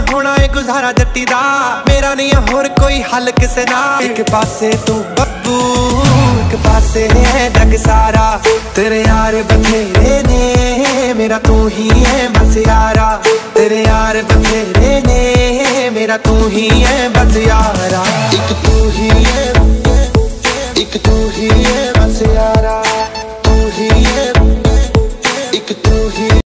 होना है गुजारा जट्टी दा, मेरा नहीं है होर कोई हल किसे ना। एक पासे तू बब्बू, एक पासे है जग सारा, तेरे यार बथेरे ने, मेरा तू ही है बस यारा। तेरे यार बथेरे ने, मेरा तू ही है